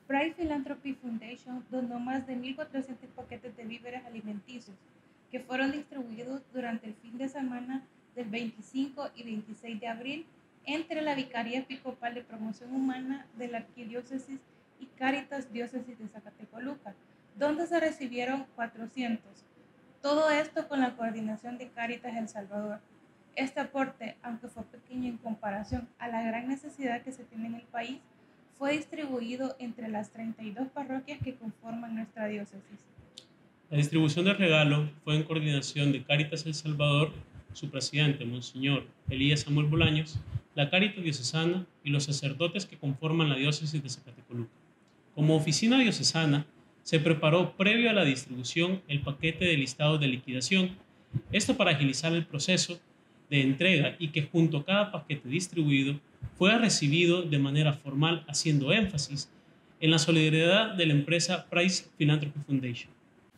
Pride Philanthropy Foundation donó más de 1.400 paquetes de víveres alimenticios que fueron distribuidos durante el fin de semana del 25 y 26 de abril entre la Vicaría Episcopal de Promoción Humana de la Arquidiócesis y Cáritas Diócesis de Zacatecoluca, donde se recibieron 400. Todo esto con la coordinación de Cáritas El Salvador. Este aporte, aunque fue pequeño en comparación a la gran necesidad que se tiene en el país, fue distribuido entre las 32 parroquias que conforman nuestra diócesis. La distribución del regalo fue en coordinación de Cáritas El Salvador, su presidente, Monseñor Elías Samuel Bolaños, la Cáritas Diocesana y los sacerdotes que conforman la diócesis de Zacatecoluca. Como oficina diocesana, se preparó previo a la distribución el paquete de listado de liquidación, esto para agilizar el proceso de entrega y que junto a cada paquete distribuido fuera recibido de manera formal, haciendo énfasis en la solidaridad de la empresa Price Philanthropy Foundation.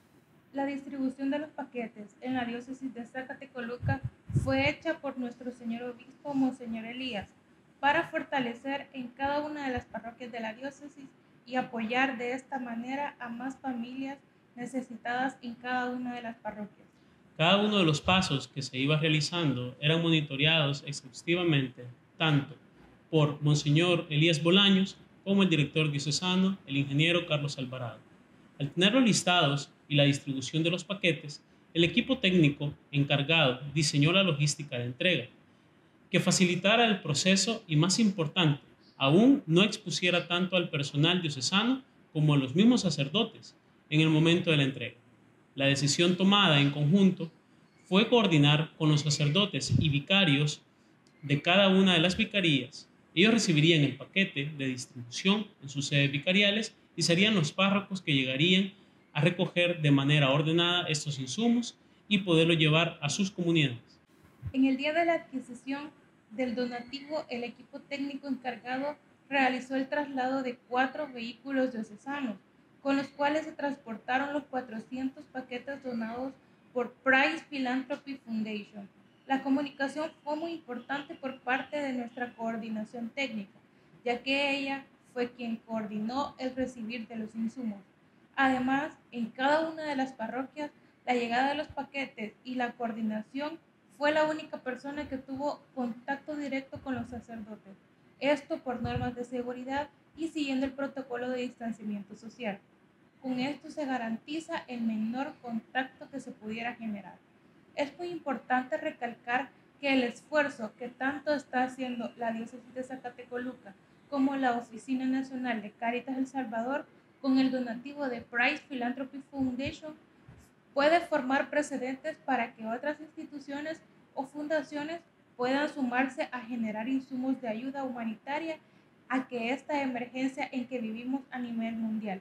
La distribución de los paquetes en la diócesis de Zacatecoluca fue hecha por nuestro señor obispo Monseñor Elías para fortalecer en cada una de las parroquias de la diócesis y apoyar de esta manera a más familias necesitadas en cada una de las parroquias. Cada uno de los pasos que se iba realizando eran monitoreados exhaustivamente tanto por Monseñor Elías Bolaños como el director diocesano, el ingeniero Carlos Alvarado. Al tenerlos listados y la distribución de los paquetes, el equipo técnico encargado diseñó la logística de entrega, que facilitara el proceso y, más importante, aún no expusiera tanto al personal diocesano como a los mismos sacerdotes en el momento de la entrega. La decisión tomada en conjunto fue coordinar con los sacerdotes y vicarios de cada una de las vicarías. Ellos recibirían el paquete de distribución en sus sedes vicariales y serían los párrocos que llegarían a recoger de manera ordenada estos insumos y poderlo llevar a sus comunidades. En el día de la adquisición del donativo, el equipo técnico encargado realizó el traslado de 4 vehículos diocesanos, con los cuales se transportaron los 400 paquetes donados por Price Philanthropy Foundation. La comunicación fue muy importante por parte de nuestra coordinación técnica, ya que ella fue quien coordinó el recibir de los insumos. Además, en cada una de las parroquias, la llegada de los paquetes y la coordinación fue la única persona que tuvo contacto directo con los sacerdotes, esto por normas de seguridad y siguiendo el protocolo de distanciamiento social. Con esto se garantiza el menor contacto que se pudiera generar. Es muy importante recalcar que el esfuerzo que tanto está haciendo la diócesis de Zacatecoluca como la Oficina Nacional de Cáritas El Salvador con el donativo de Price Philanthropy Foundation puede formar precedentes para que otras instituciones o fundaciones puedan sumarse a generar insumos de ayuda humanitaria a que esta emergencia en que vivimos a nivel mundial.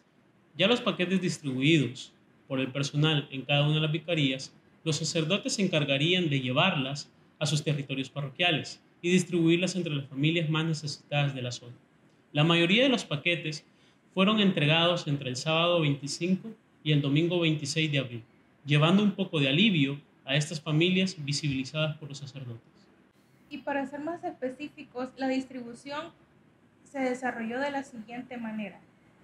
Ya los paquetes distribuidos por el personal en cada una de las vicarías, los sacerdotes se encargarían de llevarlas a sus territorios parroquiales y distribuirlas entre las familias más necesitadas de la zona. La mayoría de los paquetes fueron entregados entre el sábado 25 y el domingo 26 de abril, llevando un poco de alivio a estas familias visibilizadas por los sacerdotes. Y para ser más específicos, la distribución se desarrolló de la siguiente manera.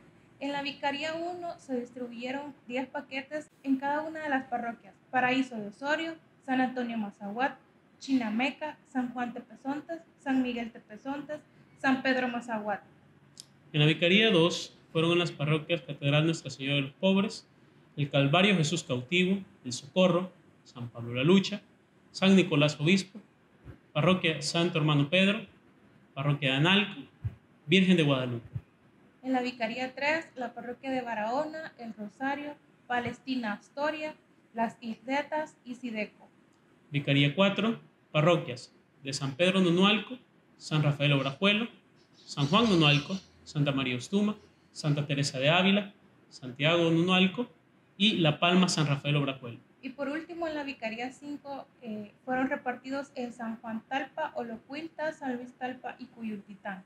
En la Vicaría 1 se distribuyeron 10 paquetes en cada una de las parroquias: Paraíso de Osorio, San Antonio Mazahuat, Chinameca, San Juan Tepezontes, San Miguel Tepezontes, San Pedro Mazahuat. En la Vicaría 2 fueron en las parroquias Catedral Nuestra Señora de los Pobres, el Calvario Jesús Cautivo, el Socorro, San Pablo la Lucha, San Nicolás Obispo, Parroquia Santo Hermano Pedro, Parroquia de Analco, Virgen de Guadalupe. En la Vicaría 3, la parroquia de Barahona, El Rosario, Palestina Astoria, Las Isletas y Sideco. Vicaría 4, parroquias de San Pedro Nonualco, San Rafael Obrajuelo, San Juan Nonualco, Santa María Ostuma, Santa Teresa de Ávila, Santiago Nonualco y La Palma San Rafael Obrajuelo. Y por último, en la Vicaría 5 fueron repartidos en San Juan Talpa, Olocuilta, San Luis Talpa y Cuyultitán,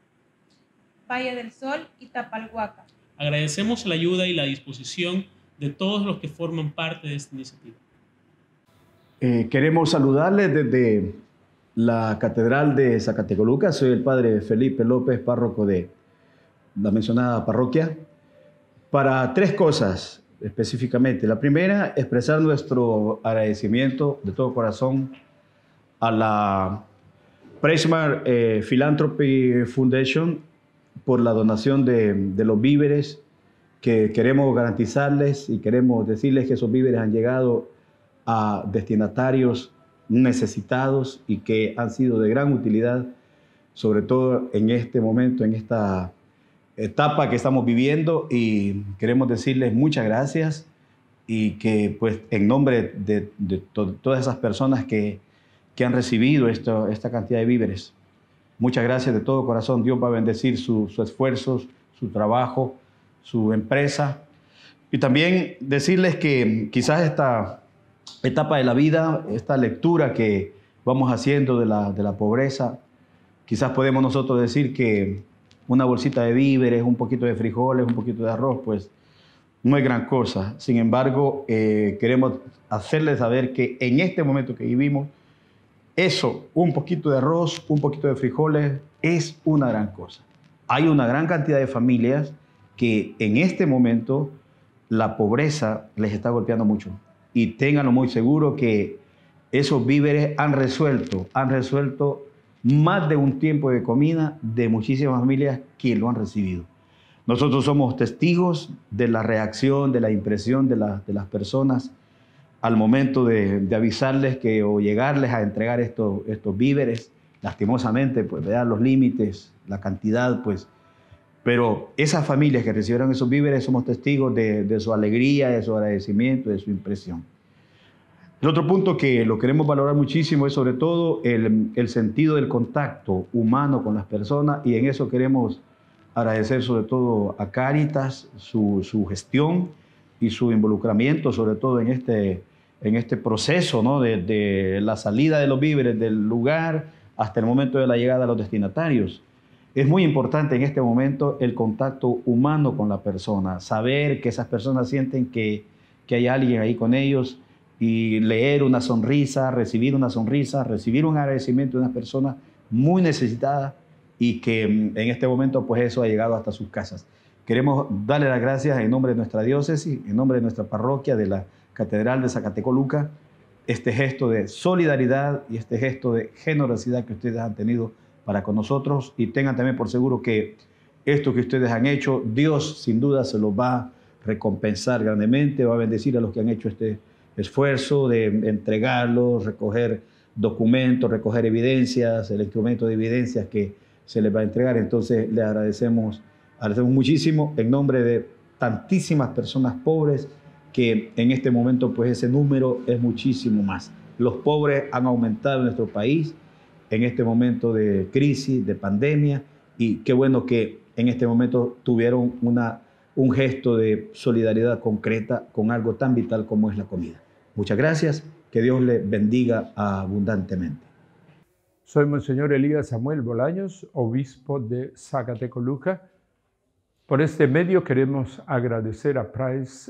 Valle del Sol y Tapalhuaca. Agradecemos la ayuda y la disposición de todos los que forman parte de esta iniciativa. Queremos saludarles desde la Catedral de Zacatecoluca. Soy el padre Felipe López, párroco de la mencionada parroquia para tres cosas específicamente. La primera, expresar nuestro agradecimiento de todo corazón a la Pressmar Philanthropy Foundation por la donación de los víveres que queremos garantizarles y queremos decirles que esos víveres han llegado a destinatarios necesitados y que han sido de gran utilidad, sobre todo en este momento, en esta etapa que estamos viviendo, y queremos decirles muchas gracias y que pues en nombre de todas esas personas que han recibido esta cantidad de víveres, muchas gracias de todo corazón. Dios va a bendecir su esfuerzo, su trabajo, su empresa. Y también decirles que quizás esta etapa de la vida, esta lectura que vamos haciendo de la pobreza, quizás podemos nosotros decir que una bolsita de víveres, un poquito de frijoles, un poquito de arroz, pues no es gran cosa. Sin embargo, queremos hacerles saber que en este momento que vivimos, eso, un poquito de arroz, un poquito de frijoles, es una gran cosa. Hay una gran cantidad de familias que en este momento la pobreza les está golpeando mucho. Y ténganlo muy seguro que esos víveres han resuelto más de un tiempo de comida de muchísimas familias que lo han recibido. Nosotros somos testigos de la reacción, de la impresión de las personas al momento de avisarles que o llegarles a entregar estos víveres. Lastimosamente, pues vean los límites, la cantidad, pues. Pero esas familias que recibieron esos víveres somos testigos de su alegría, de su agradecimiento, de su impresión. El otro punto que lo queremos valorar muchísimo es sobre todo el sentido del contacto humano con las personas, y en eso queremos agradecer sobre todo a Cáritas su gestión y su involucramiento, sobre todo en este proceso, ¿no? de la salida de los víveres del lugar hasta el momento de la llegada a los destinatarios. Es muy importante en este momento el contacto humano con la persona, saber que esas personas sienten que hay alguien ahí con ellos, y leer una sonrisa, recibir un agradecimiento de una persona muy necesitada y que en este momento pues eso ha llegado hasta sus casas. Queremos darle las gracias en nombre de nuestra diócesis, en nombre de nuestra parroquia de la Catedral de Zacatecoluca, este gesto de solidaridad y este gesto de generosidad que ustedes han tenido para con nosotros, y tengan también por seguro que esto que ustedes han hecho, Dios sin duda se lo va a recompensar grandemente, va a bendecir a los que han hecho este esfuerzo de entregarlos, recoger documentos, recoger evidencias, el instrumento de evidencias que se les va a entregar. Entonces le agradecemos muchísimo en nombre de tantísimas personas pobres que en este momento pues ese número es muchísimo más. Los pobres han aumentado en nuestro país en este momento de crisis, de pandemia, y qué bueno que en este momento tuvieron un gesto de solidaridad concreta con algo tan vital como es la comida. Muchas gracias, que Dios le bendiga abundantemente. Soy Monseñor Elías Samuel Bolaños, obispo de Zacatecoluca. Por este medio queremos agradecer a Price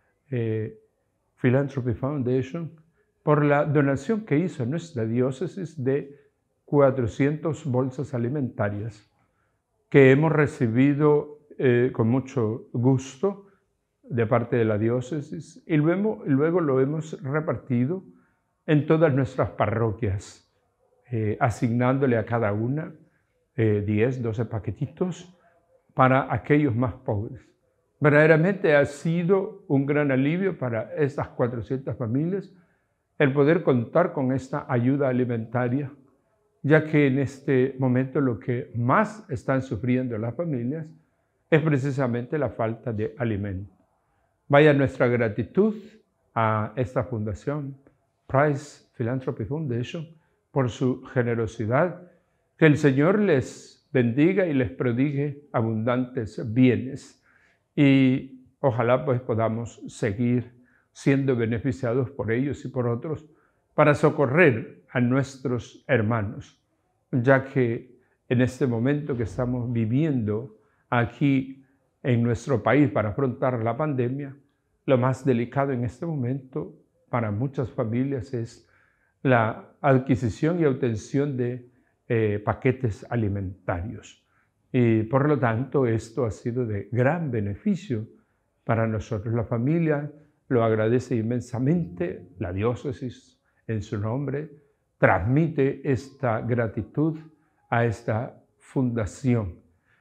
Philanthropy Foundation por la donación que hizo a nuestra diócesis de 400 bolsas alimentarias que hemos recibido con mucho gusto de parte de la diócesis, y luego lo hemos repartido en todas nuestras parroquias, asignándole a cada una 10, 12 paquetitos para aquellos más pobres. Verdaderamente ha sido un gran alivio para estas 400 familias el poder contar con esta ayuda alimentaria, ya que en este momento lo que más están sufriendo las familias es precisamente la falta de alimento. Vaya nuestra gratitud a esta fundación, Price Philanthropy Foundation, por su generosidad. Que el Señor les bendiga y les prodigue abundantes bienes, y ojalá pues podamos seguir siendo beneficiados por ellos y por otros para socorrer a nuestros hermanos, ya que en este momento que estamos viviendo aquí en nuestro país para afrontar la pandemia, lo más delicado en este momento para muchas familias es la adquisición y obtención de paquetes alimentarios. y por lo tanto esto ha sido de gran beneficio para nosotros. La familia lo agradece inmensamente, la diócesis en su nombre transmite esta gratitud a esta fundación.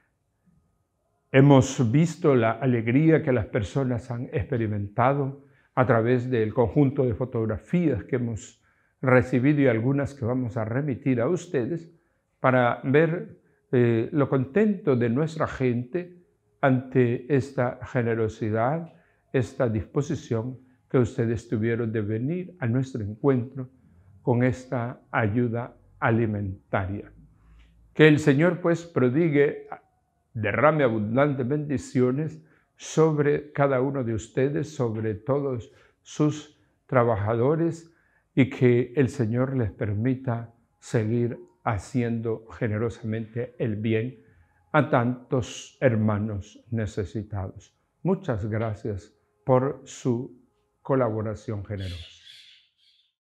Hemos visto la alegría que las personas han experimentado a través del conjunto de fotografías que hemos recibido y algunas que vamos a remitir a ustedes para ver lo contento de nuestra gente ante esta generosidad, esta disposición que ustedes tuvieron de venir a nuestro encuentro con esta ayuda alimentaria. Que el Señor pues prodigue, derrame abundantes bendiciones sobre cada uno de ustedes, sobre todos sus trabajadores, y que el Señor les permita seguir haciendo generosamente el bien a tantos hermanos necesitados. Muchas gracias por su colaboración generosa.